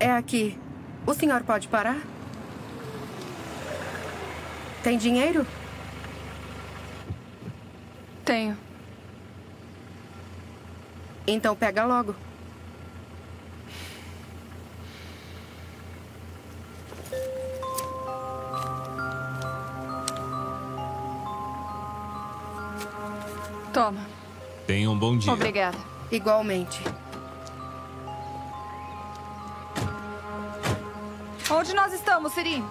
É aqui. O senhor pode parar? Tem dinheiro? Tenho. Então pega logo. Toma. Tenha um bom dia. Obrigada. Igualmente. Onde nós estamos, Siri?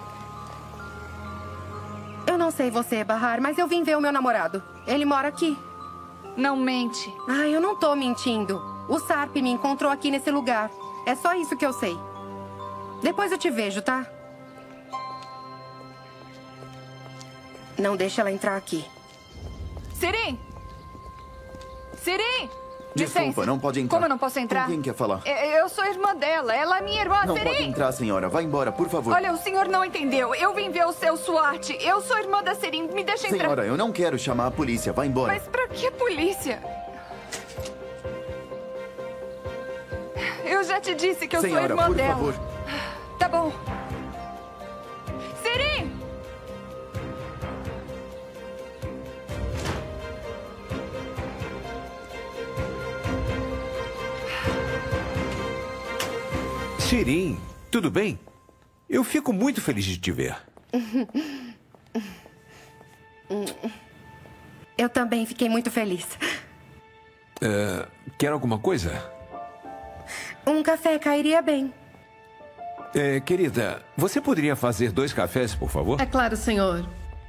Eu não sei você, Bahar, mas eu vim ver o meu namorado. Ele mora aqui. Não mente. Eu não tô mentindo. O Sarp me encontrou aqui nesse lugar. É só isso que eu sei. Depois eu te vejo, tá? Não deixa ela entrar aqui. Siri! Siri! Desculpa, Licença. não pode entrar. Como eu não posso entrar? Com quem quer falar? Eu sou irmã dela. Ela é minha irmã, Não Siri! pode entrar, senhora. Vá embora, por favor. Olha, o senhor não entendeu. Eu vim ver o seu SWAT. Eu sou irmã da Siri. Me deixa entrar. Senhora, eu não quero chamar a polícia. Vá embora. Mas pra que polícia? Eu já te disse que eu sou Senhora, irmã por dela. favor. Tá bom. Siri! Sirim, tudo bem? Eu fico muito feliz de te ver. Eu também fiquei muito feliz. Quer alguma coisa? Um café cairia bem. Querida, você poderia fazer 2 cafés, por favor? É claro, senhor.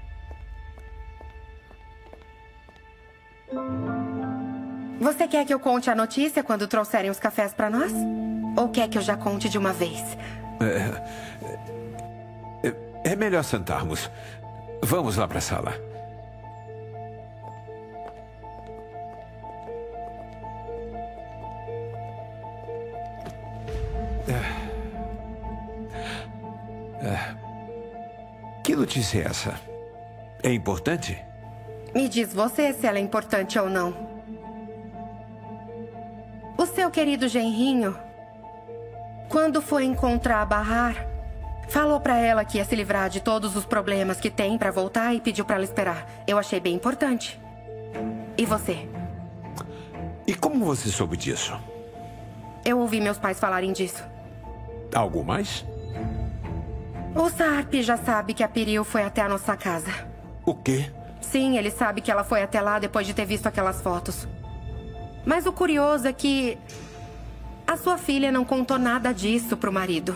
Você quer que eu conte a notícia quando trouxerem os cafés pra nós? Ou quer que eu já conte de uma vez? É melhor sentarmos. Vamos lá para a sala. Que notícia é essa? É importante? Me diz você se ela é importante ou não. O seu querido genrinho, quando foi encontrar a Bahar, falou pra ela que ia se livrar de todos os problemas que tem pra voltar e pediu pra ela esperar. Eu achei bem importante. E você? E como você soube disso? Eu ouvi meus pais falarem disso. Algo mais? O Sarp já sabe que a Piril foi até a nossa casa. O quê? Sim, ele sabe que ela foi até lá depois de ter visto aquelas fotos. Mas o curioso é que a sua filha não contou nada disso pro marido.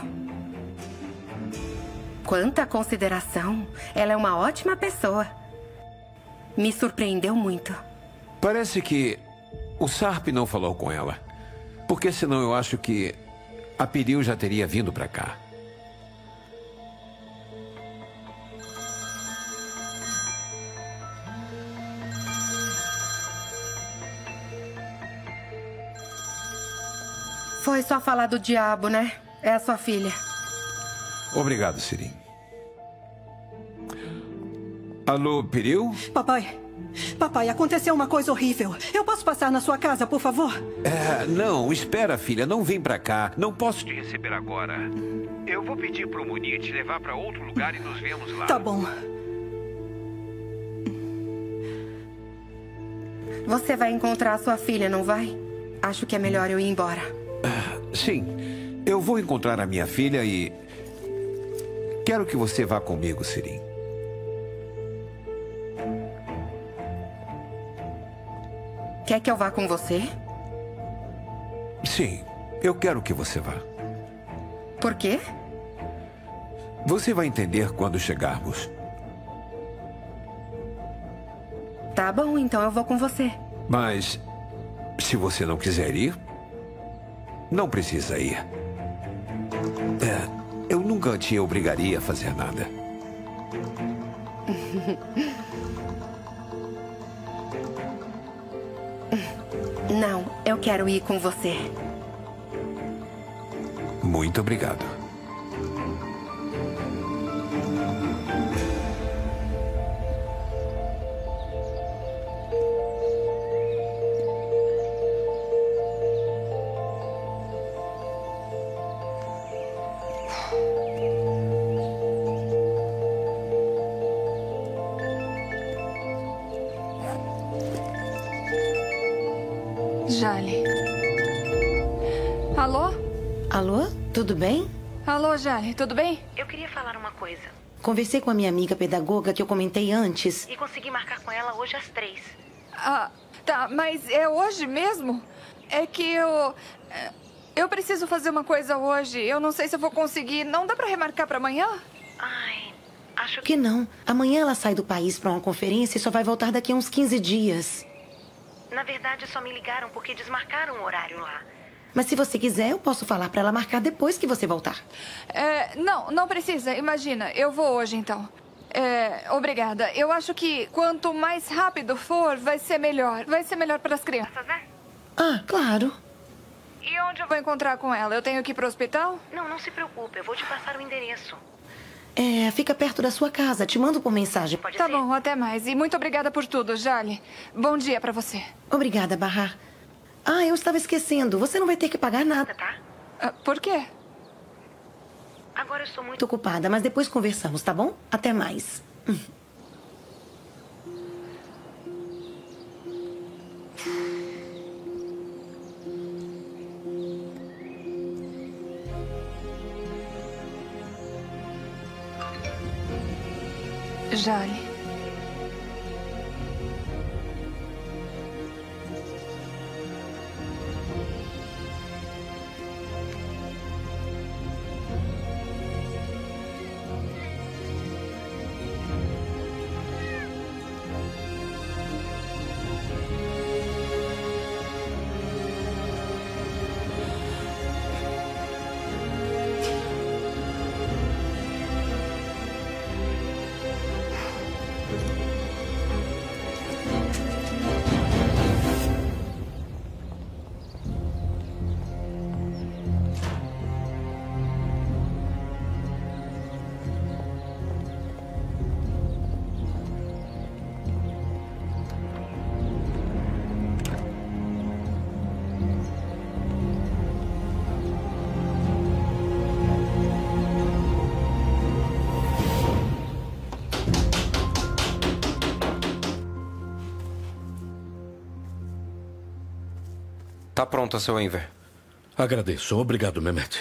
Quanta consideração. Ela é uma ótima pessoa. Me surpreendeu muito. Parece que o Sarp não falou com ela. Porque senão eu acho que a Piril já teria vindo pra cá. Foi só falar do diabo, né? É a sua filha. Obrigado, Sirim. Alô, Piril? Papai, aconteceu uma coisa horrível. Eu posso passar na sua casa, por favor? Não, espera, filha. Não vem pra cá. Não posso te receber agora. Eu vou pedir pro Munir te levar pra outro lugar e nos vemos lá. Tá bom. Você vai encontrar a sua filha, não vai? Acho que é melhor eu ir embora. Sim, eu vou encontrar a minha filha e... quero que você vá comigo, Sirim. Quer que eu vá com você? Sim, eu quero que você vá. Por quê? Você vai entender quando chegarmos. Tá bom, então eu vou com você. Mas, se você não quiser ir, não precisa ir. Eu nunca te obrigaria a fazer nada. Não, eu quero ir com você. Muito obrigado. Jale. Alô? Alô? Tudo bem? Alô, Jale, tudo bem? Eu queria falar uma coisa. Conversei com a minha amiga pedagoga que eu comentei antes. E consegui marcar com ela hoje às 3. Ah, tá, mas é hoje mesmo? É que eu preciso fazer uma coisa hoje. Eu não sei se eu vou conseguir. Não dá pra remarcar pra amanhã? Ai, acho que não. Amanhã ela sai do país pra uma conferência e só vai voltar daqui a uns 15 dias. Na verdade, só me ligaram porque desmarcaram o horário lá. Mas se você quiser, eu posso falar pra ela marcar depois que você voltar. Não precisa. Imagina, eu vou hoje, então. Obrigada. Eu acho que quanto mais rápido for, vai ser melhor. Vai ser melhor para as crianças, né? Ah, claro. E onde eu vou encontrar com ela? Eu tenho que ir pro hospital? Não se preocupe. Eu vou te passar o endereço. Fica perto da sua casa. Te mando por mensagem. Pode ser? Tá bom, até mais. E muito obrigada por tudo, Jale. Bom dia pra você. Obrigada, Bahar. Ah, eu estava esquecendo. Você não vai ter que pagar nada, tá? Por quê? Agora eu estou muito ocupada, mas depois conversamos, tá bom? Até mais. Jale. Tá pronta, seu Enver. Agradeço. Obrigado, Mehmet.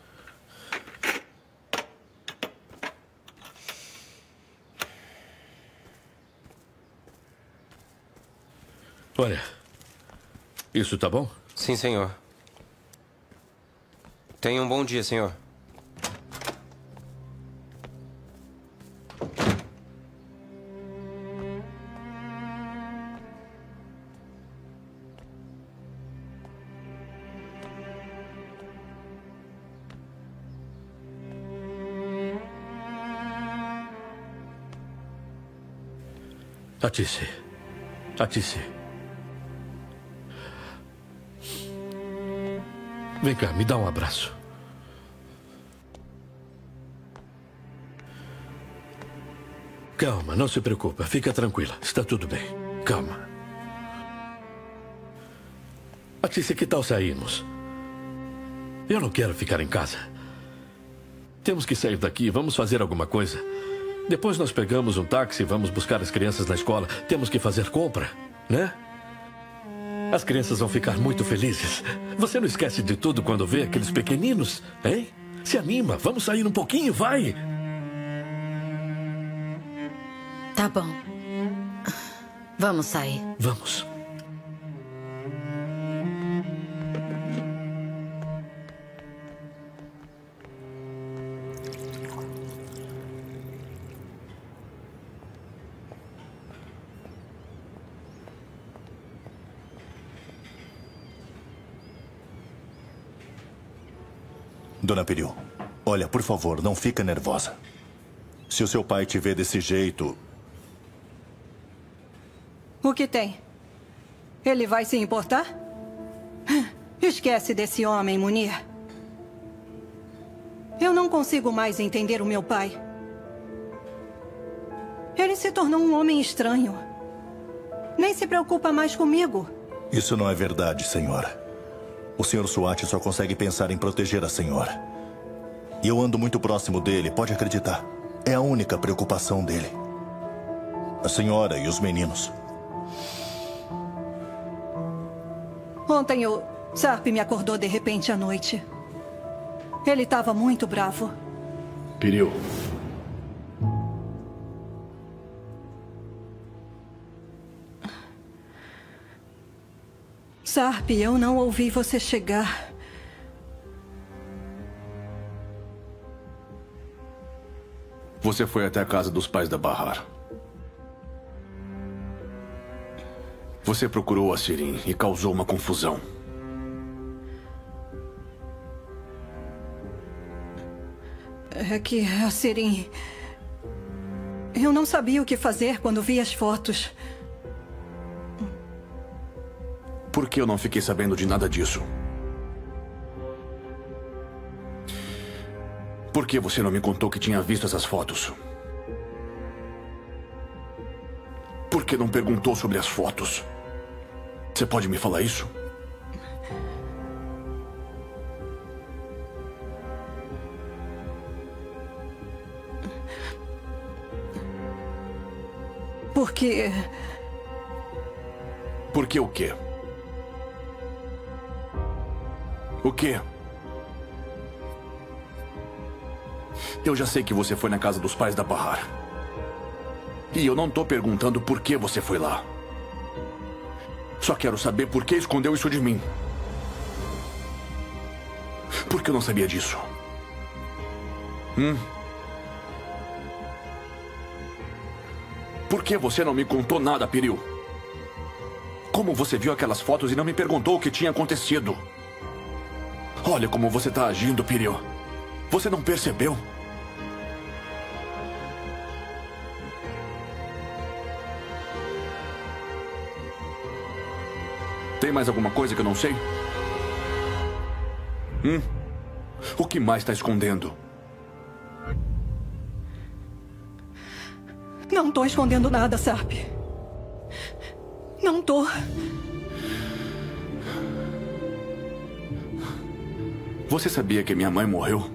Olha, isso tá bom? Sim, senhor. Tenha um bom dia, senhor. Atice. Vem cá, me dá um abraço. Calma, não se preocupa. Fica tranquila. Está tudo bem. Calma. Atice, que tal sairmos? Eu não quero ficar em casa. Temos que sair daqui. Vamos fazer alguma coisa. Depois nós pegamos um táxi e vamos buscar as crianças na escola. Temos que fazer compra, né? As crianças vão ficar muito felizes. Você não esquece de tudo quando vê aqueles pequeninos, hein? Se anima, vamos sair um pouquinho, vai! Tá bom. Vamos sair. Vamos. Dona Periu, olha, por favor, não fica nervosa. Se o seu pai te vê desse jeito... O que tem? Ele vai se importar? Esquece desse homem, Munir. Eu não consigo mais entender o meu pai. Ele se tornou um homem estranho. Nem se preocupa mais comigo. Isso não é verdade, senhora. O Sr. Swati só consegue pensar em proteger a senhora. E eu ando muito próximo dele, pode acreditar. É a única preocupação dele. A senhora e os meninos. Ontem o Sarp me acordou de repente à noite. Ele estava muito bravo. Piril. Sarp, eu não ouvi você chegar. Você foi até a casa dos pais da Bahar. Você procurou a Sirin e causou uma confusão. É que a Sirin... Eu não sabia o que fazer quando vi as fotos. Por que eu não fiquei sabendo de nada disso? Por que você não me contou que tinha visto essas fotos? Por que não perguntou sobre as fotos? Você pode me falar isso? Porque... Por que o quê? O quê? Eu já sei que você foi na casa dos pais da Bahar. E eu não tô perguntando por que você foi lá. Só quero saber por que escondeu isso de mim. Por que eu não sabia disso? Por que você não me contou nada, Piril? Como você viu aquelas fotos e não me perguntou o que tinha acontecido? Olha como você tá agindo, Piril. Você não percebeu? Tem mais alguma coisa que eu não sei? O que mais está escondendo? Não tô escondendo nada, Sarp. Não tô. Você sabia que minha mãe morreu?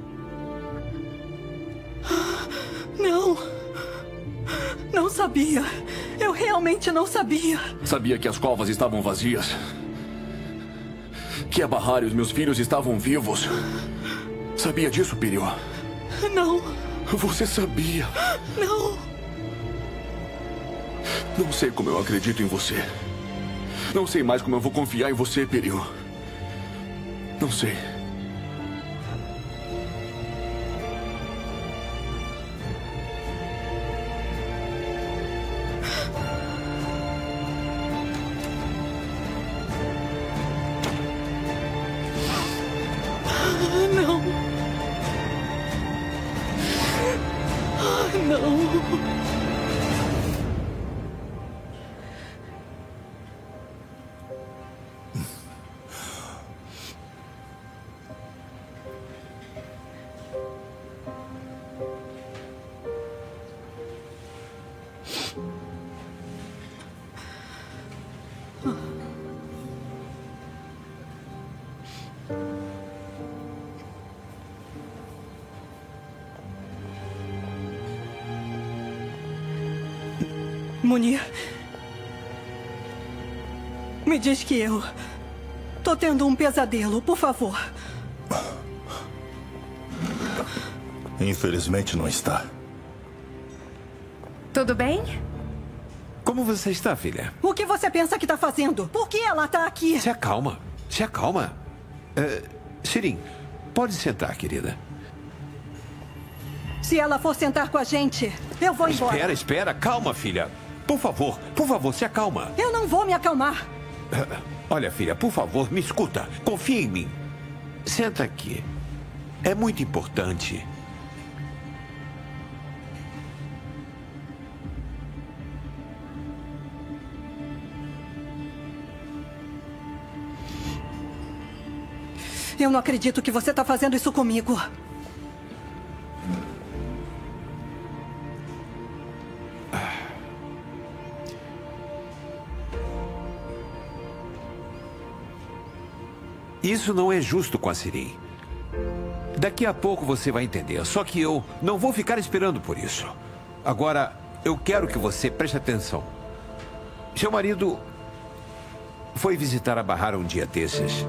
Não. Não sabia. Eu realmente não sabia. Sabia que as covas estavam vazias? Que a Bahar e os meus filhos estavam vivos? Sabia disso, Piril? Não. Você sabia? Não. Não sei como eu acredito em você. Não sei mais como eu vou confiar em você, Piril. Não sei. Não. Não. Munir, me diz que eu tô tendo um pesadelo, por favor. Infelizmente não está. Tudo bem? Como você está, filha? O que você pensa que tá fazendo? Por que ela tá aqui? Se acalma. Se acalma. Sirin, pode sentar, querida. Se ela for sentar com a gente, eu vou embora. Espera. Calma, filha. Por favor, se acalma. Eu não vou me acalmar. Olha, filha, por favor, me escuta. Confia em mim. Senta aqui. É muito importante. Eu não acredito que você tá fazendo isso comigo. Isso não é justo com a Sirin. Daqui a pouco você vai entender. Só que eu não vou ficar esperando por isso. Agora, eu quero que você preste atenção. Seu marido foi visitar a Bahar um dia desses.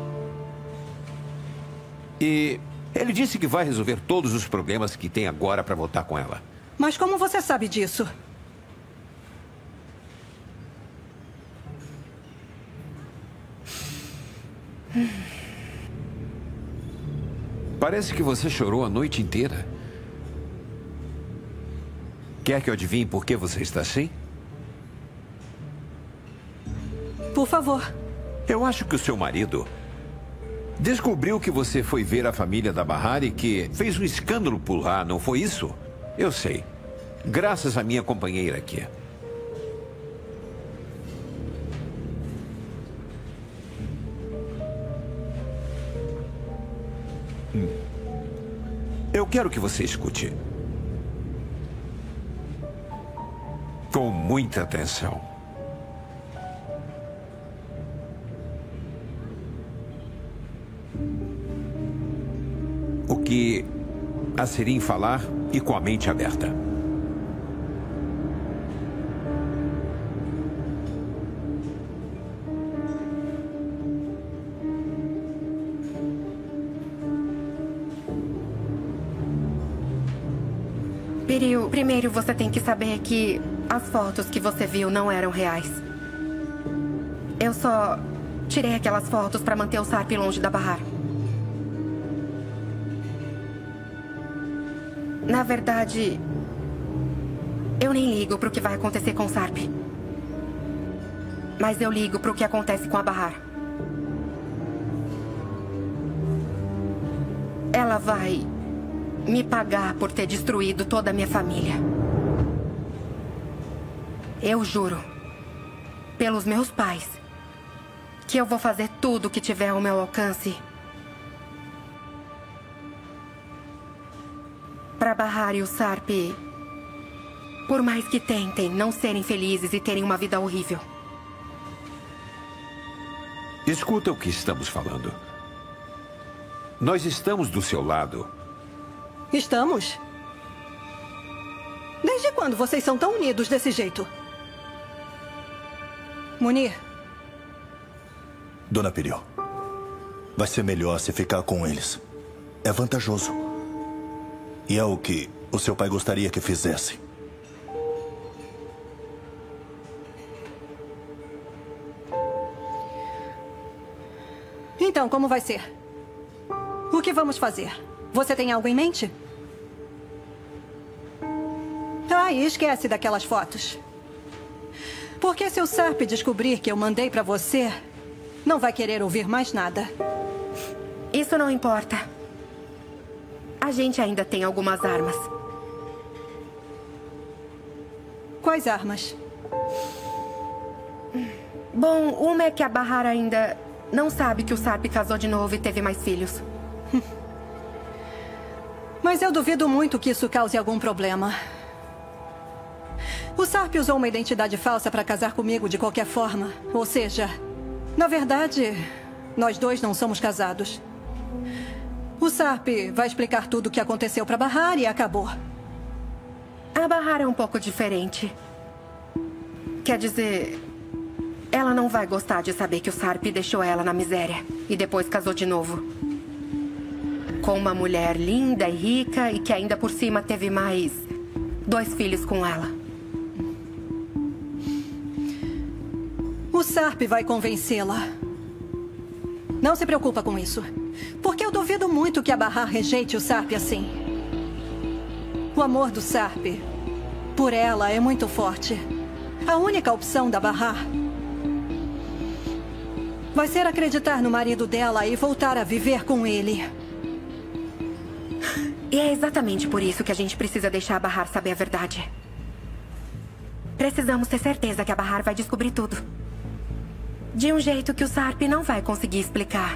E ele disse que vai resolver todos os problemas que tem agora para voltar com ela. Mas como você sabe disso? Parece que você chorou a noite inteira. Quer que eu adivinhe por que você está assim? Por favor. Eu acho que o seu marido descobriu que você foi ver a família da Bahar e que fez um escândalo por lá, não foi isso? Eu sei. Graças à minha companheira aqui. Eu quero que você escute. Com muita atenção. O que a Serim falar e com a mente aberta. Piril, primeiro você tem que saber que as fotos que você viu não eram reais. Eu só tirei aquelas fotos para manter o Sarp longe da Bahar. Na verdade, eu nem ligo pro que vai acontecer com o Sarp. Mas eu ligo pro que acontece com a Bahar. Ela vai me pagar por ter destruído toda a minha família. Eu juro, pelos meus pais, que eu vou fazer tudo o que tiver ao meu alcance para Bahar e o Sarp, por mais que tentem não serem felizes e terem uma vida horrível. Escuta o que estamos falando. Nós estamos do seu lado. Estamos? Desde quando vocês são tão unidos desse jeito? Munir. Dona Piril, vai ser melhor se ficar com eles. É vantajoso. E é o que o seu pai gostaria que fizesse. Então, como vai ser? O que vamos fazer? Você tem algo em mente? Ah, e esquece daquelas fotos. Porque se o Sarp descobrir que eu mandei pra você, não vai querer ouvir mais nada. Isso não importa. A gente ainda tem algumas armas. Quais armas? Bom, uma é que a Bahar ainda não sabe que o Sarp casou de novo e teve mais filhos. Mas eu duvido muito que isso cause algum problema. O Sarp usou uma identidade falsa para casar comigo de qualquer forma. Ou seja, na verdade, nós dois não somos casados. O Sarp vai explicar tudo o que aconteceu para Bahar e acabou. A Bahar é um pouco diferente. Quer dizer, ela não vai gostar de saber que o Sarp deixou ela na miséria e depois casou de novo. Com uma mulher linda e rica e que ainda por cima teve mais 2 filhos com ela. O Sarp vai convencê-la. Não se preocupa com isso. Porque eu duvido muito que a Bahar rejeite o Sarp assim. O amor do Sarp por ela é muito forte. A única opção da Bahar vai ser acreditar no marido dela e voltar a viver com ele. E é exatamente por isso que a gente precisa deixar a Bahar saber a verdade. Precisamos ter certeza que a Bahar vai descobrir tudo. De um jeito que o Sarp não vai conseguir explicar.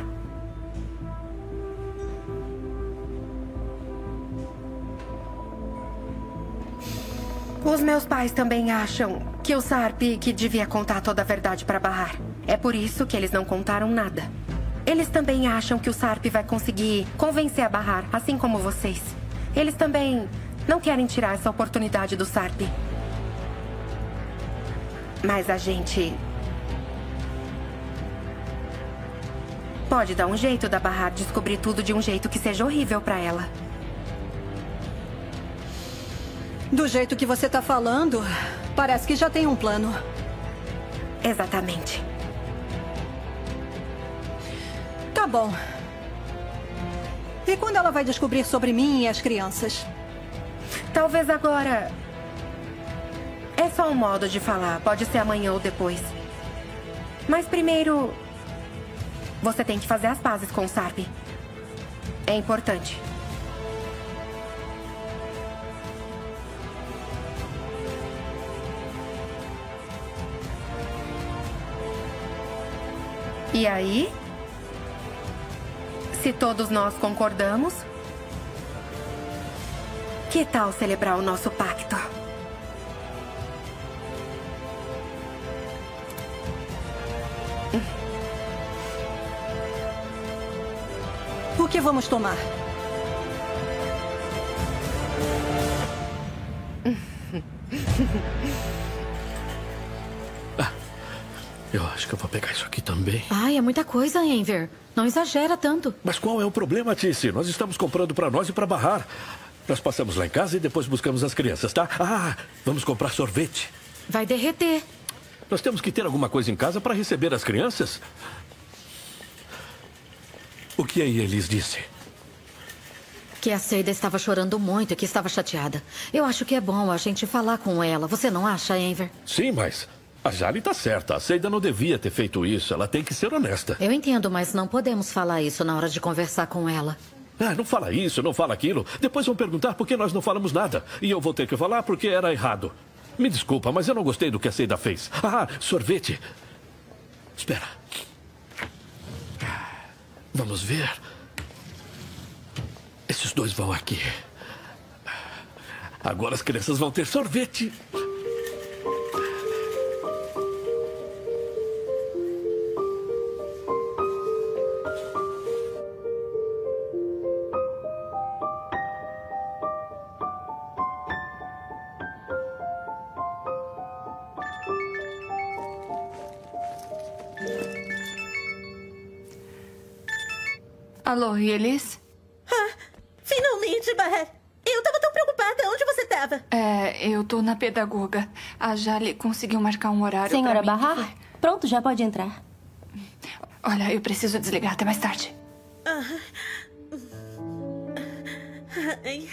Os meus pais também acham que o Sarp que devia contar toda a verdade para Bahar. É por isso que eles não contaram nada. Eles também acham que o Sarp vai conseguir convencer a Bahar, assim como vocês. Eles também não querem tirar essa oportunidade do Sarp. pode dar um jeito da Bahar descobrir tudo de um jeito que seja horrível pra ela. Do jeito que você tá falando, parece que já tem um plano. Exatamente. Tá bom. E quando ela vai descobrir sobre mim e as crianças? Talvez agora... É só um modo de falar. Pode ser amanhã ou depois. Mas primeiro... Você tem que fazer as pazes com o Sarp. É importante. E aí? Se todos nós concordamos, que tal celebrar o nosso pacto? O que vamos tomar? Eu acho que eu vou pegar isso aqui também. Ai, é muita coisa, Enver. Não exagera tanto. Mas qual é o problema, Tice? Nós estamos comprando para nós e para Bahar. Nós passamos lá em casa e depois buscamos as crianças, tá? Ah, vamos comprar sorvete. Vai derreter. Nós temos que ter alguma coisa em casa para receber as crianças. O que a Elis disse? Que a Seida estava chorando muito e que estava chateada. Eu acho que é bom a gente falar com ela. Você não acha, Enver? Sim, mas a Jali está certa. A Seida não devia ter feito isso. Ela tem que ser honesta. Eu entendo, mas não podemos falar isso na hora de conversar com ela. Ah, não fala isso, não fala aquilo. Depois vão perguntar por que nós não falamos nada. E eu vou ter que falar porque era errado. Me desculpa, mas eu não gostei do que a Seida fez. Ah, sorvete. Espera. Vamos ver. Esses dois vão aqui. Agora as crianças vão ter sorvete. Alô, Elis? Finalmente, Bahar. Eu tava tão preocupada. Onde você tava? Eu tô na pedagoga. A Jali conseguiu marcar um horário Senhora pra mim. Bahar? Pronto, já pode entrar. Olha, eu preciso desligar. Até mais tarde. Ai.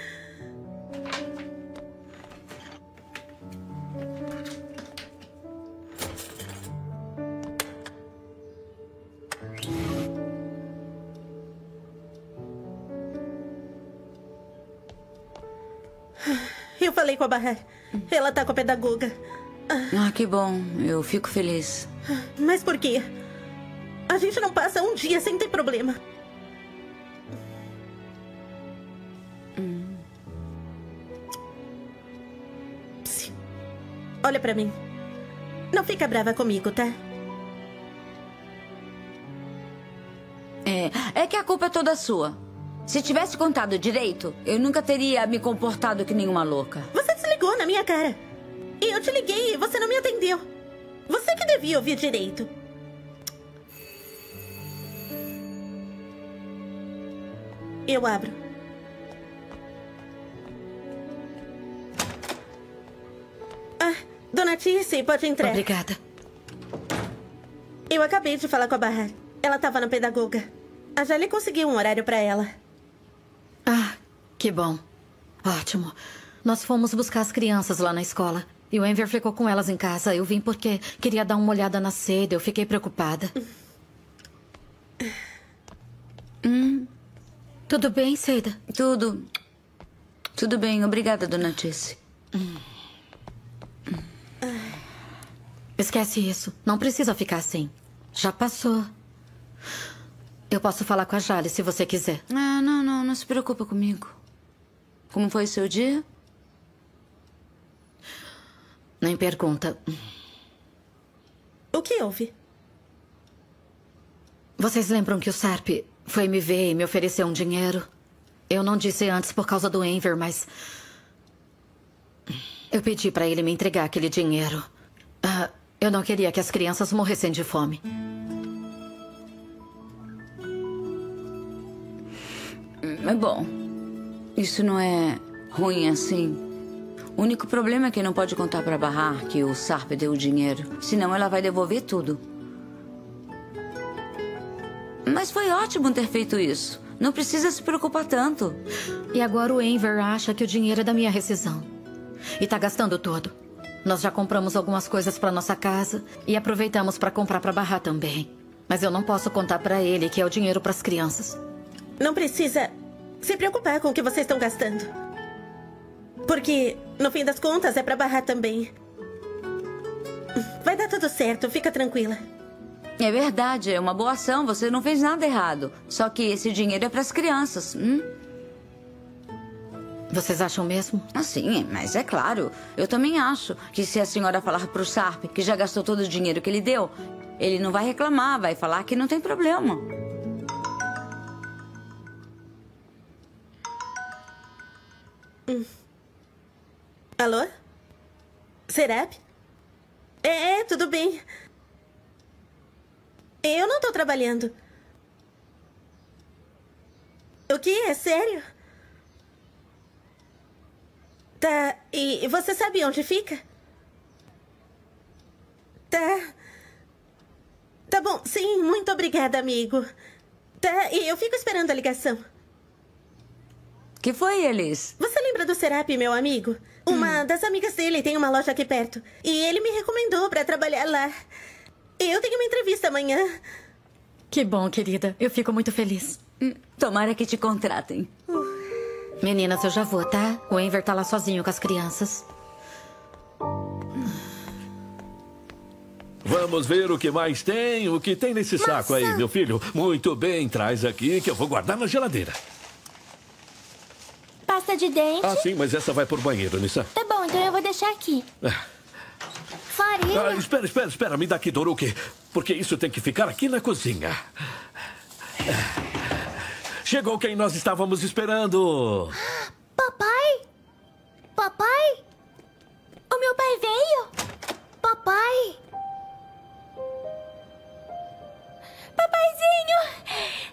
Eu falei com a Bahar. Ela tá com a pedagoga. Ah, que bom. Eu fico feliz. Mas por quê? A gente não passa um dia sem ter problema. Psst. Olha pra mim. Não fica brava comigo, tá? É que a culpa é toda sua. Se tivesse contado direito, eu nunca teria me comportado que nenhuma louca. Você desligou na minha cara. E eu te liguei e você não me atendeu. Você que devia ouvir direito. Eu abro. Dona Tice, pode entrar. Obrigada. Eu acabei de falar com a Bahar. Ela estava na pedagoga. A Jali conseguiu um horário para ela. Ah, que bom. Ótimo. Nós fomos buscar as crianças lá na escola. E o Enver ficou com elas em casa. Eu vim porque queria dar uma olhada na Seida. Eu fiquei preocupada. Tudo bem, Seida? Tudo bem. Obrigada, Dona Tice. Esquece isso. Não precisa ficar assim. Já passou. Eu posso falar com a Jali se você quiser. Não se preocupa comigo. Como foi o seu dia? Nem pergunta. O que houve? Vocês lembram que o Sarp foi me ver e me ofereceu um dinheiro? Eu não disse antes por causa do Enver, mas... eu pedi para ele me entregar aquele dinheiro. Eu não queria que as crianças morressem de fome. É bom. Isso não é ruim assim. O único problema é que não pode contar pra Bahar que o Sarp deu o dinheiro. Senão ela vai devolver tudo. Mas foi ótimo ter feito isso. Não precisa se preocupar tanto. E agora o Enver acha que o dinheiro é da minha rescisão. E tá gastando todo. Nós já compramos algumas coisas pra nossa casa e aproveitamos pra comprar pra Bahar também. Mas eu não posso contar pra ele que é o dinheiro pras crianças. Não precisa se preocupar com o que vocês estão gastando. Porque, no fim das contas, é pra Bahar também. Vai dar tudo certo, fica tranquila. É verdade, é uma boa ação. Você não fez nada errado. Só que esse dinheiro é pras crianças. Vocês acham mesmo? Sim, mas é claro. Eu também acho que se a senhora falar pro Sarp que já gastou todo o dinheiro que ele deu, ele não vai reclamar, vai falar que não tem problema. Alô? Serap? Tudo bem. Eu não tô trabalhando. O quê? É sério? Tá, e você sabe onde fica? Tá bom, sim, muito obrigada, amigo. Tá, e eu fico esperando a ligação. Que foi, Elis? Você lembra do Serap, meu amigo? Uma das amigas dele tem uma loja aqui perto. E ele me recomendou pra trabalhar lá. Eu tenho uma entrevista amanhã. Que bom, querida. Eu fico muito feliz. Tomara que te contratem. Meninas, eu já vou, tá? O Enver tá lá sozinho com as crianças. Vamos ver o que mais tem. O que tem nesse saco aí, meu filho? Muito bem, traz aqui que eu vou guardar na geladeira. Pasta de dente? Sim, mas essa vai pro banheiro, Nissan. Tá bom, então eu vou deixar aqui. Farinha? Espera. Me dá aqui, Doruki. Porque isso tem que ficar aqui na cozinha. Chegou quem nós estávamos esperando. Papai? Papai? O meu pai veio? Papai? Papaizinho!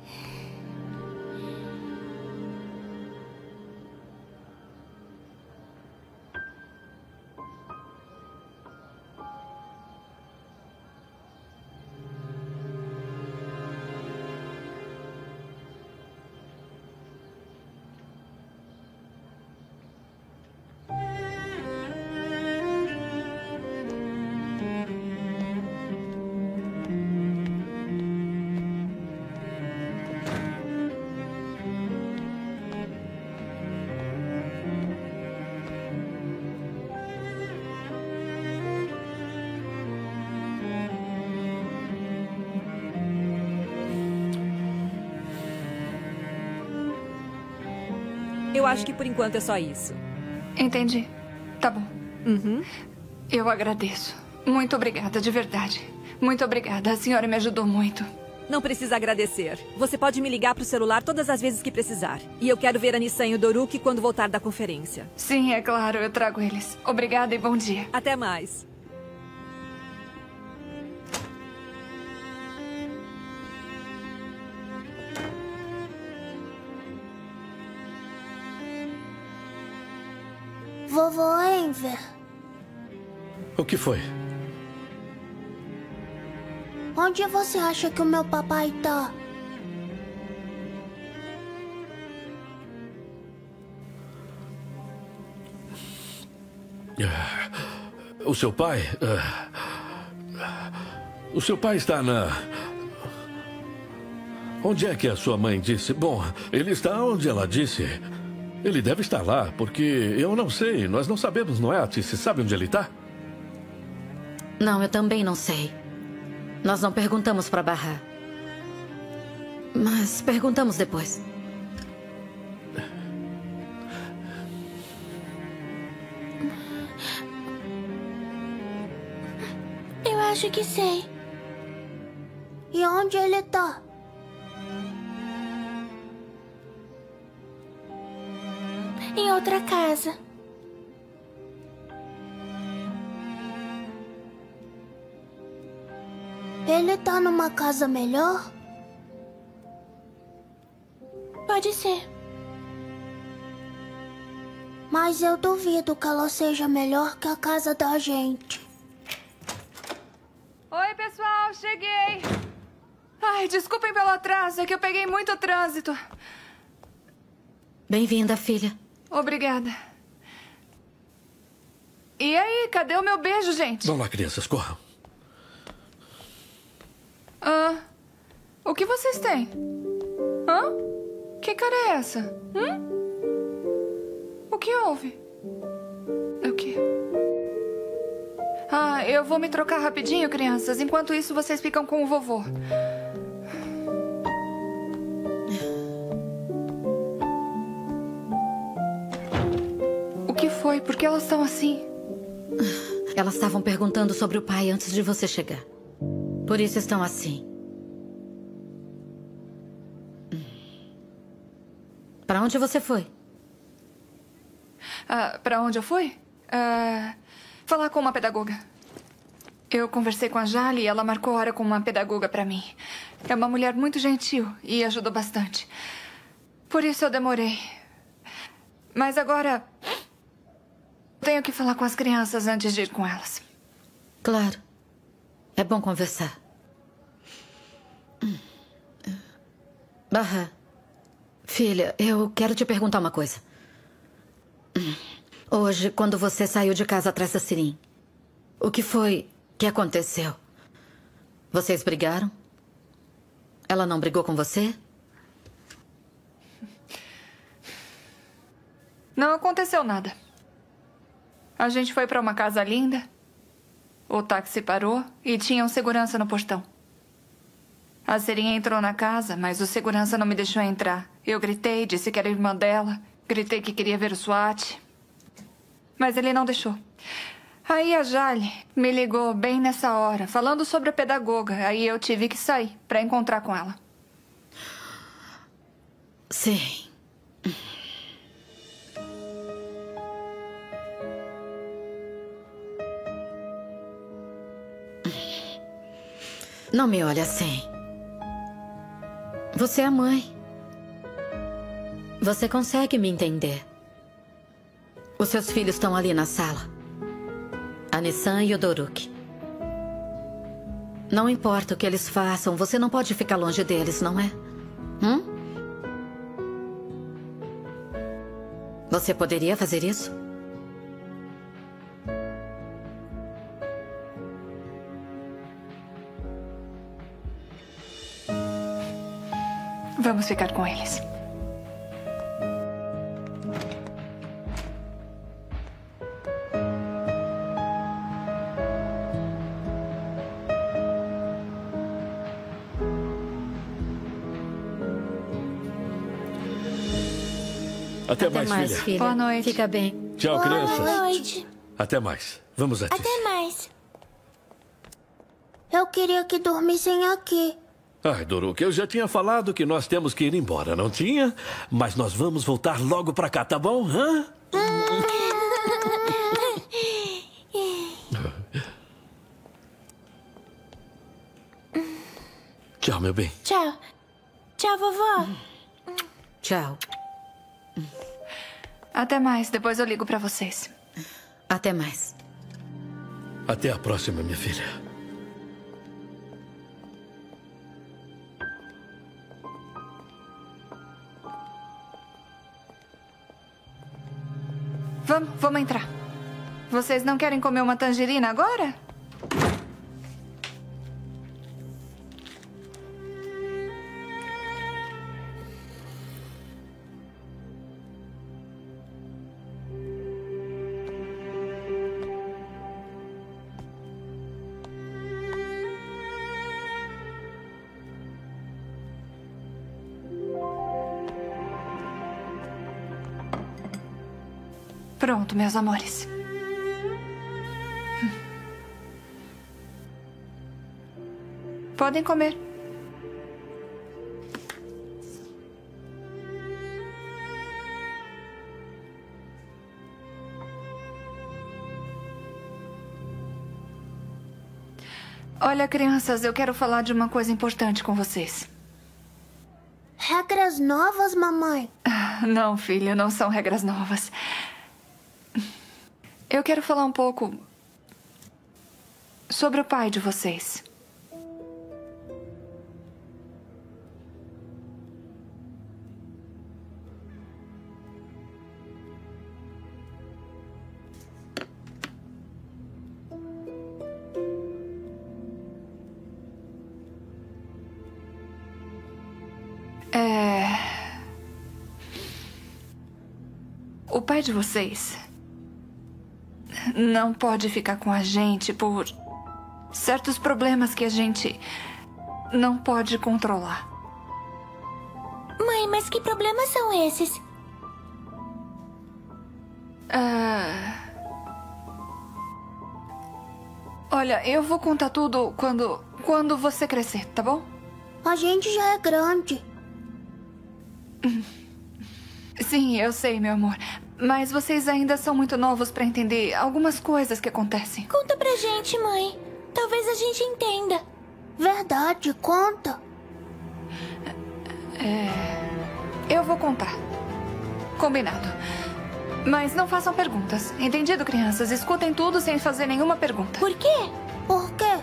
Eu acho que por enquanto é só isso. Entendi. Tá bom. Eu agradeço. Muito obrigada, de verdade. Muito obrigada. A senhora me ajudou muito. Não precisa agradecer. Você pode me ligar pro celular todas as vezes que precisar. E eu quero ver a Nissan e o Doruki quando voltar da conferência. Sim, é claro. Eu trago eles. Obrigada e bom dia. Até mais. Vovô Enver. O que foi? Onde você acha que o meu papai tá? O seu pai? O seu pai está na... Onde é que a sua mãe disse? Bom, ele está onde ela disse. Ele deve estar lá, porque eu não sei. Nós não sabemos, não é, Atice? Sabe onde ele está? Não, eu também não sei. Nós não perguntamos para Bahar. Mas perguntamos depois. Eu acho que sei. E onde ele tá? Em outra casa. Ele tá numa casa melhor? Pode Pode ser. Mas eu duvido que ela seja melhor que a casa da gente. Oi, pessoal, cheguei. Ai, desculpem pelo atraso, é que eu peguei muito trânsito. Bem-vinda, filha. Obrigada. E aí, cadê o meu beijo, gente? Vamos lá, crianças, corram. O que vocês têm? Que cara é essa? O que houve? O quê? Eu vou me trocar rapidinho, crianças. Enquanto isso, vocês ficam com o vovô. O que foi? Por que elas estão assim? Elas estavam perguntando sobre o pai antes de você chegar. Por isso estão assim. Para onde você foi? Para onde eu fui? Falar com uma pedagoga. Eu conversei com a Jali e ela marcou hora com uma pedagoga para mim. É uma mulher muito gentil e ajudou bastante. Por isso eu demorei. Mas agora tenho que falar com as crianças antes de ir com elas. Claro. É bom conversar. Bahar. Filha, eu quero te perguntar uma coisa. Hoje, quando você saiu de casa atrás da Sirin, o que foi que aconteceu? Vocês brigaram? Ela não brigou com você? Não aconteceu nada. A gente foi para uma casa linda. O táxi parou e tinha um segurança no portão. A Sirin entrou na casa, mas o segurança não me deixou entrar. Eu gritei, disse que era irmã dela. Gritei que queria ver o SWAT. Mas ele não deixou. Aí a Jali me ligou bem nessa hora, falando sobre a pedagoga. Aí eu tive que sair para encontrar com ela. Sim. Não me olhe assim. Você é mãe. Você consegue me entender. Os seus filhos estão ali na sala. A Nissan e o Doruk. Não importa o que eles façam, você não pode ficar longe deles, não é? Você poderia fazer isso? Vamos ficar com eles. Até mais, filha. Boa noite. Fica bem. Tchau, crianças. Boa noite. Até mais. Vamos, Atis. Até mais. Eu queria que dormissem aqui. Ai, Doruk, eu já tinha falado que nós temos que ir embora, não tinha? Mas nós vamos voltar logo pra cá, tá bom? Tchau, meu bem. Tchau. Tchau, vovó. Tchau. Até mais. Depois eu ligo pra vocês. Até mais. Até a próxima, minha filha. Vamos entrar. Vocês não querem comer uma tangerina agora? Pronto, meus amores. Podem comer. Olha, crianças, eu quero falar de uma coisa importante com vocês. Regras regras novas, mamãe? Não, filha, não são regras novas. Eu quero falar um pouco sobre o pai de vocês. O pai de vocês não pode ficar com a gente por certos problemas que a gente não pode controlar. Mãe, mas que problemas são esses? Olha, eu vou contar tudo quando você crescer, tá bom? A gente já é grande. Sim, eu sei, meu amor. Mas vocês ainda são muito novos pra entender algumas coisas que acontecem. Conta pra gente, mãe. Talvez a gente entenda. Verdade, conta. Eu vou contar. Combinado. Mas não façam perguntas. Entendido, crianças? Escutem tudo sem fazer nenhuma pergunta. Por quê? Por quê?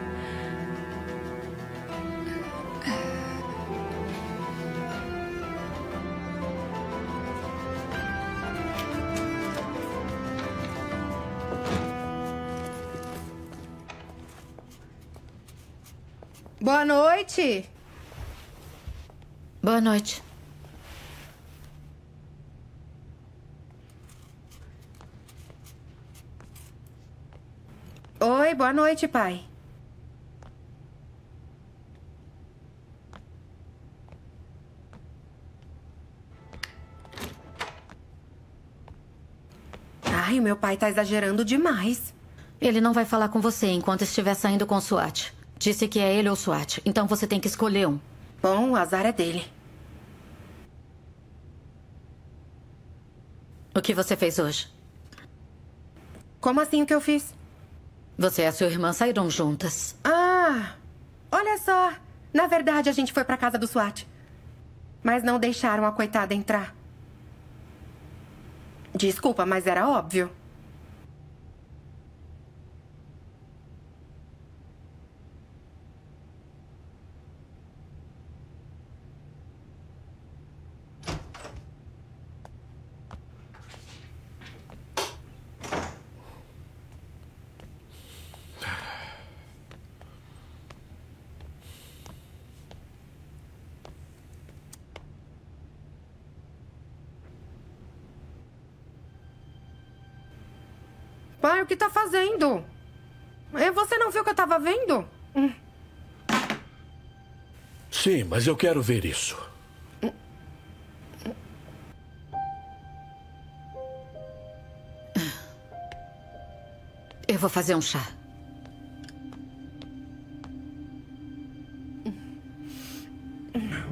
Boa noite. Boa noite. Oi, boa noite, pai. Ai, o meu pai tá exagerando demais. Ele não vai falar com você enquanto estiver saindo com o SWAT. Disse que é ele ou o SWAT. Então você tem que escolher um. Bom, o azar é dele. O que você fez hoje? Como assim o que eu fiz? Você e a sua irmã saíram juntas. Ah, olha só. Na verdade, a gente foi pra casa do SWAT. Mas não deixaram a coitada entrar. Desculpa, mas era óbvio. Pai, o que tá fazendo? Você não viu o que eu tava vendo? Sim, mas eu quero ver isso. Eu vou fazer um chá.